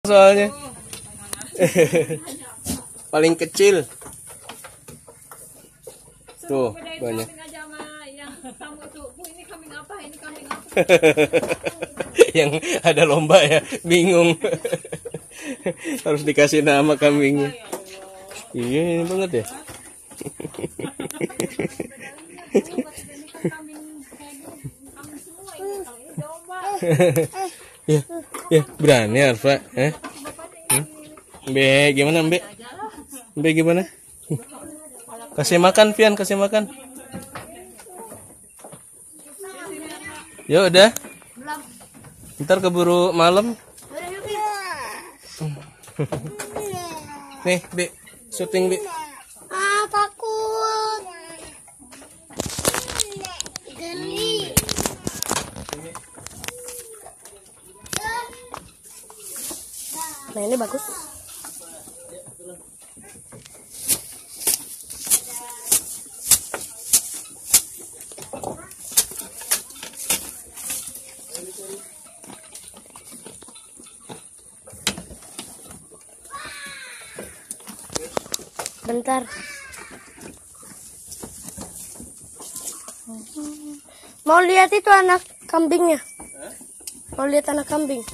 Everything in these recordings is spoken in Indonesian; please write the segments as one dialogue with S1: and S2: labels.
S1: soalnya. Paling kecil. Tuh, banyak. Yang ada lomba ya, bingung. Harus dikasih nama kambingnya. Iya, ini banget ya. Ya, ya berani Arfa. Mbe gimana Mbe? Mbe gimana? Kasih makan Pian, kasih makan. Ya udah. Ntar keburu malam. Nih, Bi. Syuting, Bi.
S2: Ah, takut. Geli. Nah, ini bagus. Bentar. Mau lihat itu anak kambingnya? Mau lihat anak kambing?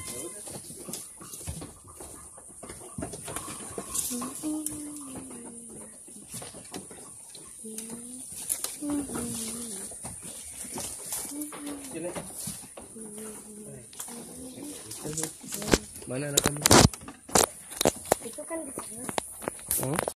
S1: Mana anak kambing?
S2: Itu kan di sana.